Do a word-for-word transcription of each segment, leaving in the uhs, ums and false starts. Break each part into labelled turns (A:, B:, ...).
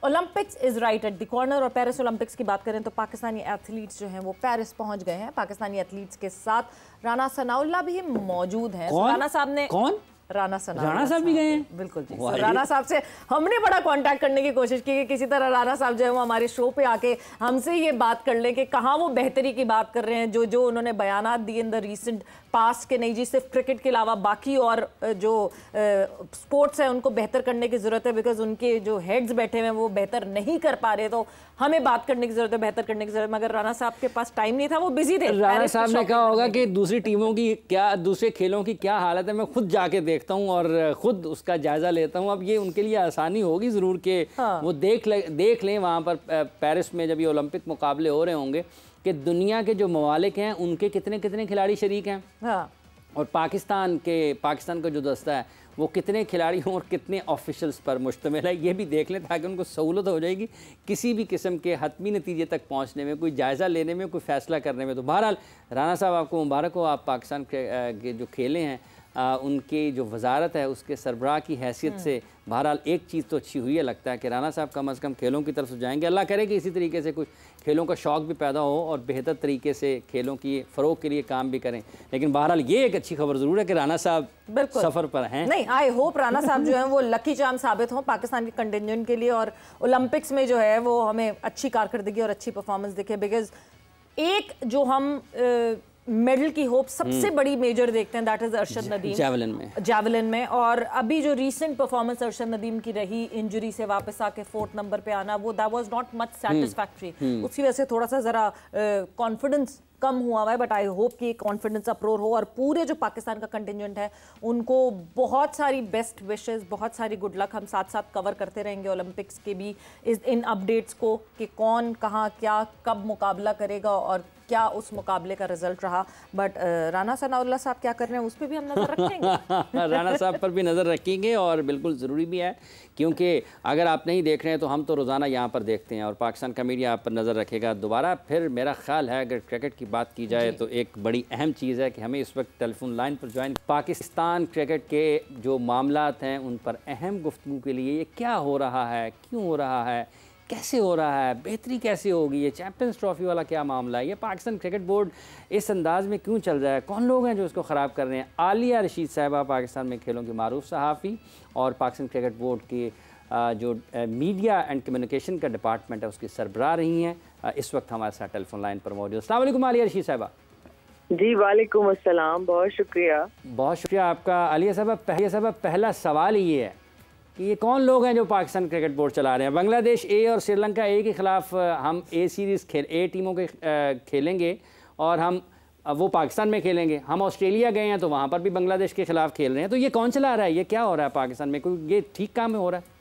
A: Olympics is right at the corner. और Paris Olympics की बात करें तो पाकिस्तानी एथलीट्स जो हैं वो पेरिस पहुंच गए हैं। पाकिस्तानी एथलीट्स के साथ राना सनाउल्लाह भी मौजूद हैं। राना साहब ने
B: कौन
A: राना सनाउल्लाह
B: राना साहब भी गए हैं?
A: बिल्कुल जी। so, राना साहब से हमने बड़ा कांटेक्ट करने की कोशिश की कि किसी तरह राना साहब जो है वो हमारे शो पे आके हमसे ये बात कर लें कि कहाँ वो बेहतरी की बात कर रहे हैं, जो जो उन्होंने बयानात दिए इन द रीसेंट पास्ट के नहीं जी सिर्फ क्रिकेट के अलावा बाकी और जो स्पोर्ट्स है उनको बेहतर करने की ज़रूरत है, बिकॉज उनके जो हेड्स बैठे हुए हैं वो बेहतर नहीं कर पा रहे, तो हमें बात करने की ज़रूरत है, बेहतर करने की ज़रूरत है। मगर राना साहब के पास टाइम नहीं था, वो बिजी थे।
B: राना साहब ने कहा होगा कि दूसरी टीमों की क्या, दूसरे खेलों की क्या हालत है, मैं खुद जाके देखता हूँ और खुद उसका जायज़ा लेता हूँ। अब ये उनके लिए आसानी होगी ज़रूर कि हाँ। वो देख ले देख लें वहाँ पर पेरिस में जब ये ओलंपिक मुकाबले हो रहे होंगे कि दुनिया के जो ममालिक हैं उनके कितने कितने खिलाड़ी शरीक हैं हाँ। और पाकिस्तान के पाकिस्तान का जो दस्ता है वो कितने खिलाड़ियों और कितने ऑफिशियल्स पर मुश्तमिल है, ये भी देख लें ताकि उनको सहूलत हो जाएगी किसी भी किस्म के हतमी नतीजे तक पहुंचने में, कोई जायज़ा लेने में, कोई फ़ैसला करने में। तो बहरहाल राना साहब आपको मुबारक हो, आप पाकिस्तान के जो खेले हैं आ, उनकी जो वजारत है उसके सरबराह की हैसियत से बहरहाल एक चीज़ तो अच्छी हुई है, लगता है कि राना साहब कम अज़ कम खेलों की तरफ से जाएंगे। अल्लाह करे कि इसी तरीके से कुछ खेलों का शौक़ भी पैदा हो और बेहतर तरीके से खेलों की फ़रोग के लिए काम भी करें। लेकिन बहरहाल ये एक अच्छी खबर ज़रूर है कि राना साहब सफ़र पर हैं।
A: नहीं, आई होप राना साहब जो है वो लकी चार्म साबित हों पाकिस्तान के कंटिजेंट के लिए और ओलंपिक्स में जो है वो हमें अच्छी कारकर्दगी और अच्छी परफॉर्मेंस दिखे। बिकॉज एक जो हम आ, मेडल की होप सबसे बड़ी मेजर देखते हैं that is Arshad Nadeem
B: javelin में
A: जावलिन में और अभी जो रीसेंट परफॉर्मेंस अरशद नदीम की रही, इंजरी से वापस आके फोर्थ नंबर पे आना, वो that was not much satisfactory. उसकी वजह से थोड़ा सा जरा कॉन्फिडेंस कम हुआ हुआ है, बट आई होप कि कॉन्फिडेंस अप्रोर हो और पूरे जो पाकिस्तान का कंटिजेंट है उनको बहुत सारी बेस्ट विशेस, बहुत सारी गुड लक। हम साथ साथ कवर करते रहेंगे ओलंपिक्स के भी इस इन अपडेट्स को कि कौन कहाँ क्या कब मुकाबला करेगा और क्या उस मुकाबले का रिजल्ट रहा। बट राना सनाउल्लाह साहब क्या कर रहे हैं उस पर भी हम नजर रखेंगे।
B: राना साहब पर भी नज़र रखेंगे और बिल्कुल ज़रूरी भी है, क्योंकि अगर आप नहीं देख रहे हैं तो हम तो रोज़ाना यहाँ पर देखते हैं और पाकिस्तान का मीडिया आप पर नज़र रखेगा। दोबारा फिर मेरा ख्याल है अगर क्रिकेट की बात की जाए तो एक बड़ी अहम चीज़ है कि हमें इस वक्त टेलीफोन लाइन पर ज्वाइन पाकिस्तान क्रिकेट के जो मामलात हैं उन पर अहम गुफ्तगू के लिए, ये क्या हो रहा है, क्यों हो रहा है, कैसे हो रहा है, बेहतरी कैसे होगी, ये चैंपियंस ट्रॉफी वाला क्या मामला है, ये पाकिस्तान क्रिकेट बोर्ड इस अंदाज़ में क्यों चल रहा है, कौन लोग हैं जो इसको ख़राब कर रहे हैं। आलिया रशीद साहिबा पाकिस्तान में खेलों की मारूफ सहाफ़ी और पाकिस्तान क्रिकेट बोर्ड की जो मीडिया एंड कम्युनिकेशन का डिपार्टमेंट है उसकी सरबराह रही हैं, इस वक्त हमारे साथ टेलीफोन लाइन पर मौजूद। अस्सलाम वालेकुम आलिया रशीद साहिबा।
C: जी वालेकुम अस्सलाम, बहुत शुक्रिया।
B: बहुत शुक्रिया आपका। आलिया साहिबा पहले साहिबा पहला सवाल ये है कि ये कौन लोग हैं जो पाकिस्तान क्रिकेट बोर्ड चला रहे हैं। बांग्लादेश ए और श्रीलंका ए के ख़िलाफ़ हम ए सीरीज़ खेल ए टीमों के खेलेंगे और हम वो पाकिस्तान में खेलेंगे। हम ऑस्ट्रेलिया गए हैं तो वहाँ पर भी बांग्लादेश के ख़िलाफ़ खेल रहे हैं। तो ये कौन चला रहा है, ये क्या हो रहा है पाकिस्तान में, कोई ये ठीक काम हो रहा है?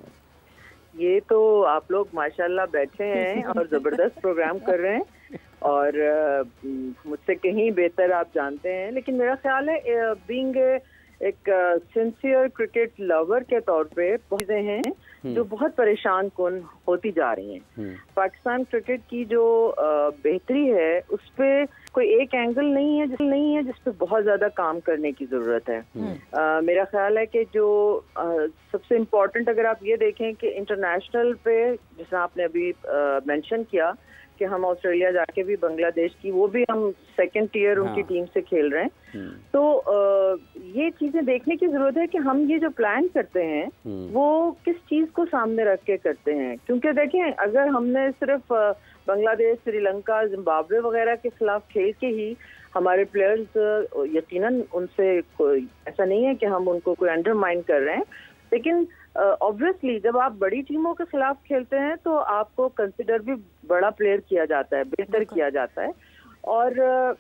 C: ये तो आप लोग माशाल्लाह बैठे हैं और ज़बरदस्त प्रोग्राम कर रहे हैं और मुझसे कहीं बेहतर आप जानते हैं। लेकिन मेरा ख्याल है बीइंग एक सिंसियर क्रिकेट लवर के तौर पे बहुत चीजें हैं जो बहुत परेशान कौन होती जा रही हैं। पाकिस्तान क्रिकेट की जो बेहतरी है उस पे कोई एक एंगल नहीं है जिस नहीं है जिस पे बहुत ज्यादा काम करने की जरूरत है। आ, मेरा ख्याल है कि जो आ, सबसे इम्पोर्टेंट अगर आप ये देखें कि इंटरनेशनल पे जैसे आपने अभी मेंशन किया कि हम ऑस्ट्रेलिया जाके भी बांग्लादेश की वो भी हम सेकंड टियर हाँ। उनकी टीम से खेल रहे हैं। तो आ, ये चीजें देखने की जरूरत है कि हम ये जो प्लान करते हैं वो किस चीज को सामने रख के करते हैं। क्योंकि देखें अगर हमने सिर्फ बांग्लादेश, श्रीलंका, जिम्बाब्वे वगैरह के खिलाफ खेल के ही हमारे प्लेयर्स यकीनन उनसे कोई ऐसा नहीं है कि हम उनको कोई अंडरमाइन कर रहे हैं, लेकिन ऑब्वियसली uh, जब आप बड़ी टीमों के खिलाफ खेलते हैं तो आपको कंसिडर भी बड़ा प्लेयर किया जाता है, बेहतर किया जाता है। और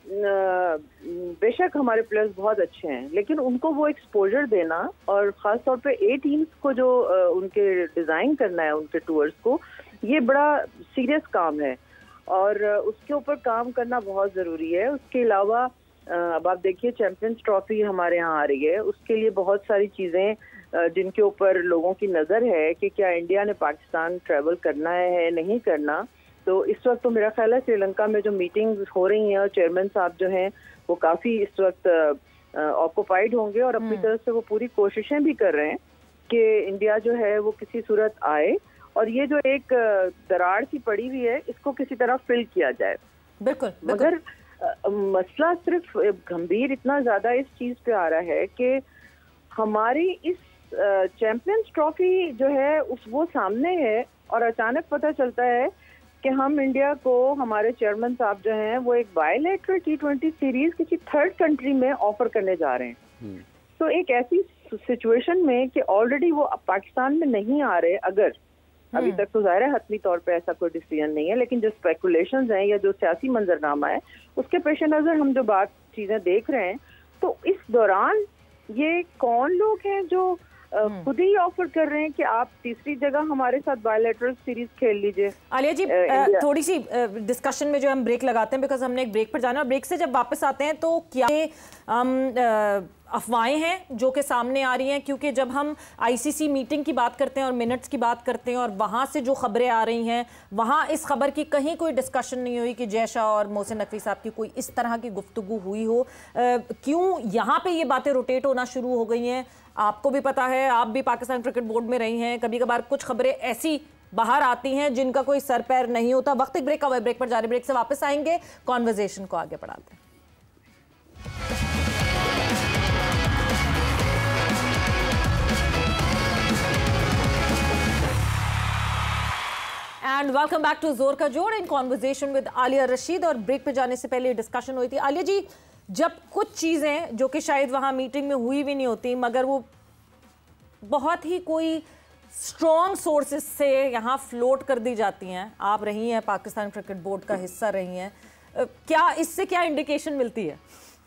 C: uh, बेशक हमारे प्लेयर्स बहुत अच्छे हैं, लेकिन उनको वो एक्सपोजर देना और ख़ास तौर पे ए टीम्स को जो uh, उनके डिज़ाइन करना है उनके टूर्स को, ये बड़ा सीरियस काम है और uh, उसके ऊपर काम करना बहुत ज़रूरी है। उसके अलावा uh, अब आप देखिए चैंपियंस ट्रॉफी हमारे यहाँ आ रही है, उसके लिए बहुत सारी चीज़ें जिनके ऊपर लोगों की नज़र है कि क्या इंडिया ने पाकिस्तान ट्रैवल करना है नहीं करना। तो इस वक्त तो मेरा ख्याल है श्रीलंका में जो मीटिंग्स हो रही हैं और चेयरमैन साहब जो हैं वो काफ़ी इस वक्त ऑक्यूपाइड होंगे और अपनी तरफ से वो पूरी कोशिशें भी कर रहे हैं कि इंडिया जो है वो किसी सूरत आए और ये जो एक दरार सी पड़ी हुई है इसको किसी तरह फिल किया जाए।
A: बिल्कुल,
C: मगर मसला सिर्फ गंभीर इतना ज्यादा इस चीज पे आ रहा है कि हमारी इस चैंपियंस ट्रॉफी जो है उस वो सामने है और अचानक पता चलता है कि हम इंडिया को, हमारे चेयरमैन साहब जो हैं वो एक बायलैटरल टी ट्वेंटी सीरीज किसी थर्ड कंट्री में ऑफर करने जा रहे हैं। तो एक ऐसी सिचुएशन में कि ऑलरेडी वो पाकिस्तान में नहीं आ रहे, अगर अभी तक तो जाहिर है हतमी तौर पे ऐसा कोई डिसीजन नहीं है, लेकिन जो स्पेकुलेशंस हैं या जो सियासी मंजरनामा है उसके पेश नजर हम जो बात चीजें देख रहे हैं, तो इस दौरान ये कौन लोग हैं जो खुद ही ऑफर कर रहे हैं कि आप तीसरी जगह हमारे साथ बायलैटरल सीरीज खेल लीजिए।
A: आलिया जी, uh, थोड़ी सी डिस्कशन uh, में जो हम ब्रेक लगाते हैं, बिकॉज हमने एक ब्रेक पर जाना है, और ब्रेक से जब वापस आते हैं तो क्या um, uh, अफवाहें हैं जो कि सामने आ रही हैं, क्योंकि जब हम आईसीसी मीटिंग की बात करते हैं और मिनट्स की बात करते हैं और वहाँ से जो खबरें आ रही हैं वहाँ इस खबर की कहीं कोई डिस्कशन नहीं हुई कि जय शाह और मोहसिन नकवी साहब की कोई इस तरह की गुफ्तगू हुई हो। क्यों यहाँ पे ये बातें रोटेट होना शुरू हो गई हैं? आपको भी पता है, आप भी पाकिस्तान क्रिकेट बोर्ड में रही हैं, कभी कभार कुछ खबरें ऐसी बाहर आती हैं जिनका कोई सर पैर नहीं होता। वक्त एक ब्रेक का, ब्रेक पर जा रहे, ब्रेक से वापस आएंगे, कॉन्वर्जेशन को आगे बढ़ाते हैं। एंड वेलकम बैक टू जोर का जोड़ in conversation with Aliya Rashid. और ब्रेक पे जाने से पहले डिस्कशन हुई थी आलिया जी, जब कुछ चीज़ें जो कि शायद वहाँ मीटिंग में हुई भी नहीं होती मगर वो बहुत ही कोई स्ट्रॉन्ग सोर्सेस से यहाँ फ्लोट कर दी जाती हैं, आप रही हैं पाकिस्तान क्रिकेट बोर्ड का हिस्सा रही हैं, क्या इससे क्या इंडिकेशन मिलती है?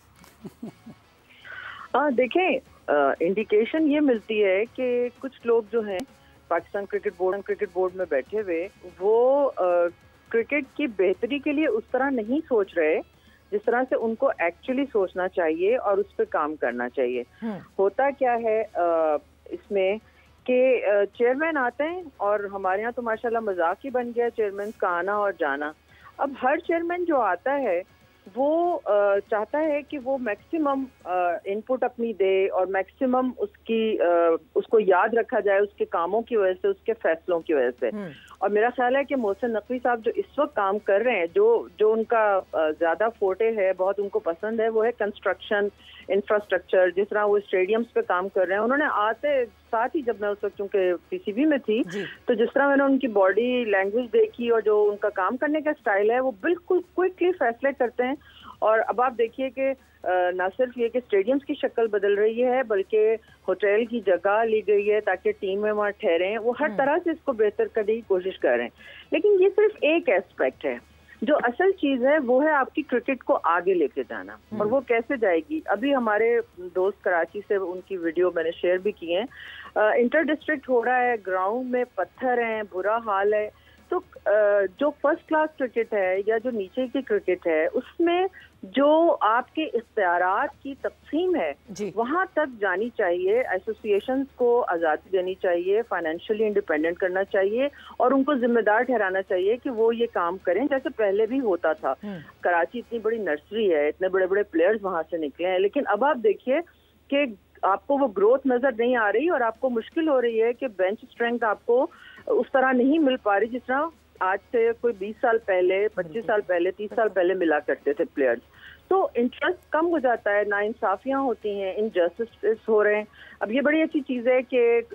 C: हाँ देखें, इंडिकेशन ये मिलती है कि कुछ लोग जो हैं Pakistan cricket board cricket board में बैठे हुए वो आ, क्रिकेट की बेहतरी के लिए उस तरह नहीं सोच रहे जिस तरह से उनको एक्चुअली सोचना चाहिए और उस पर काम करना चाहिए। होता क्या है आ, इसमें कि चेयरमैन आते हैं और हमारे यहाँ तो माशाल्लाह मजाक ही बन गया चेयरमैन का आना और जाना। अब हर चेयरमैन जो आता है वो आ, चाहता है कि वो मैक्सिमम इनपुट अपनी दे और मैक्सिमम उसकी आ, उसको याद रखा जाए उसके कामों की वजह से, उसके फैसलों की वजह से। और मेरा ख्याल है कि मोहसिन नकवी साहब जो इस वक्त काम कर रहे हैं, जो जो उनका ज्यादा फोटे है, बहुत उनको पसंद है, वो है कंस्ट्रक्शन, इंफ्रास्ट्रक्चर। जिस तरह वो स्टेडियम्स पे काम कर रहे हैं, उन्होंने आते साथ ही, जब मैं उस वक्त चूंकि पीसीबी में थी, तो जिस तरह मैंने उनकी बॉडी लैंग्वेज देखी और जो उनका काम करने का स्टाइल है, वो बिल्कुल क्विकली फैसले करते हैं। और अब आप देखिए कि न सिर्फ ये कि स्टेडियम्स की शक्ल बदल रही है बल्कि होटल की जगह ली गई है ताकि टीम में वहाँ ठहरें, वो हर तरह से इसको बेहतर करने की कोशिश कर रहे हैं। लेकिन ये सिर्फ एक एस्पेक्ट है, जो असल चीज है वो है आपकी क्रिकेट को आगे लेके जाना। और वो कैसे जाएगी? अभी हमारे दोस्त कराची से उनकी वीडियो मैंने शेयर भी की है, इंटर डिस्ट्रिक्ट हो रहा है, ग्राउंड में पत्थर हैं, बुरा हाल है। तो जो फर्स्ट क्लास क्रिकेट है या जो नीचे की क्रिकेट है उसमें जो आपके इख्तियारात की तकसीम है वहां तक जानी चाहिए, एसोसिएशंस को आज़ादी देनी चाहिए, फाइनेंशियली इंडिपेंडेंट करना चाहिए और उनको जिम्मेदार ठहराना चाहिए कि वो ये काम करें जैसे पहले भी होता था। कराची इतनी बड़ी नर्सरी है, इतने बड़े बड़े प्लेयर्स वहां से निकले हैं, लेकिन अब आप देखिए कि आपको वो ग्रोथ नजर नहीं आ रही और आपको मुश्किल हो रही है कि बेंच स्ट्रेंथ आपको उस तरह नहीं मिल पा रही जिस तरह आज से कोई बीस साल पहले, पच्चीस साल पहले, तीस साल पहले मिला करते थे प्लेयर्स। तो इंटरेस्ट कम हो जाता है, नाइंसाफियां होती हैं, इनजस्टिस हो रहे हैं। अब ये बड़ी अच्छी चीज़ है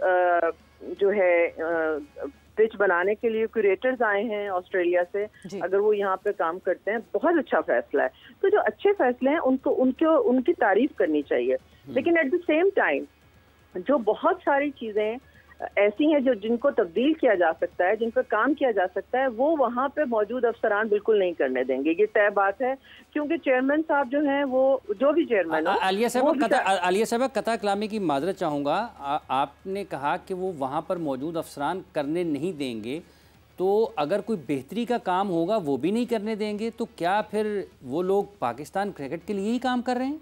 C: कि जो है पिच बनाने के लिए क्यूरेटर्स आए हैं ऑस्ट्रेलिया से, अगर वो यहाँ पे काम करते हैं, बहुत अच्छा फैसला है। तो जो अच्छे फैसले हैं उनको उनको उनकी तारीफ करनी चाहिए। लेकिन एट द सेम टाइम जो बहुत सारी चीज़ें ऐसी हैं जो जिनको तब्दील किया जा सकता है, जिन पर काम किया जा सकता है, वो वहाँ पे मौजूद अफसरान बिल्कुल नहीं करने देंगे। ये तय बात है, क्योंकि चेयरमैन साहब जो हैं वो जो भी चेयरमैन हो,
B: आलिया साहब कता आलिया साहब कता कलामी की माजरत चाहूँगा, आपने कहा कि वो वहाँ पर मौजूद अफसरान करने नहीं देंगे, तो अगर कोई बेहतरी का काम होगा वो भी नहीं करने देंगे, तो क्या फिर वो लोग पाकिस्तान क्रिकेट के लिए ही काम कर रहे हैं?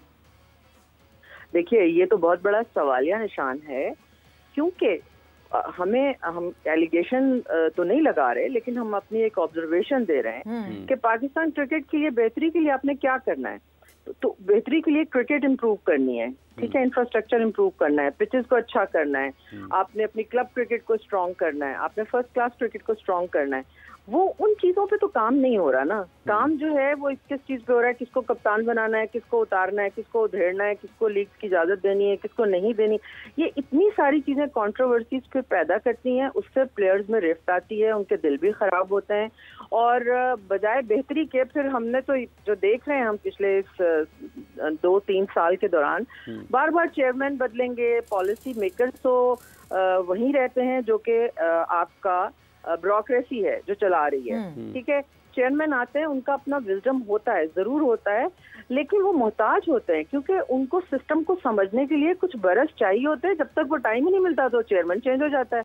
C: देखिए, ये तो बहुत बड़ा सवालिया निशान है, क्योंकि हमें हम एलिगेशन तो नहीं लगा रहे, लेकिन हम अपनी एक ऑब्जर्वेशन दे रहे हैं कि पाकिस्तान क्रिकेट के लिए बेहतरी के लिए आपने क्या करना है। तो, तो बेहतरी के लिए क्रिकेट इम्प्रूव करनी है, ठीक है, इंफ्रास्ट्रक्चर इंप्रूव करना है, पिचेस को अच्छा करना है, आपने अपनी क्लब क्रिकेट को स्ट्रॉन्ग करना है, आपने फर्स्ट क्लास क्रिकेट को स्ट्रॉन्ग करना है, वो उन चीजों पे तो काम नहीं हो रहा ना। काम जो है वो किस चीज पे हो रहा है, किसको कप्तान बनाना है, किसको उतारना है, किसको उधेड़ना है, किसको लीग की इजाजत देनी है, किसको नहीं देनी। ये इतनी सारी चीजें कंट्रोवर्सीज फिर पैदा करती हैं, उससे प्लेयर्स में रिफ्ट आती है, उनके दिल भी खराब होते हैं। और बजाय बेहतरी के फिर हमने तो जो देख रहे हैं हम पिछले इस दो तीन साल के दौरान, बार बार चेयरमैन बदलेंगे, पॉलिसी मेकर्स तो वही रहते हैं जो कि आपका ब्यूरोक्रेसी है जो चला रही है। ठीक है, चेयरमैन आते हैं, उनका अपना विजडम होता है, जरूर होता है, लेकिन वो मोहताज होते हैं क्योंकि उनको सिस्टम को समझने के लिए कुछ बरस चाहिए होते हैं। जब तक वो टाइम ही नहीं मिलता तो चेयरमैन चेंज हो जाता है।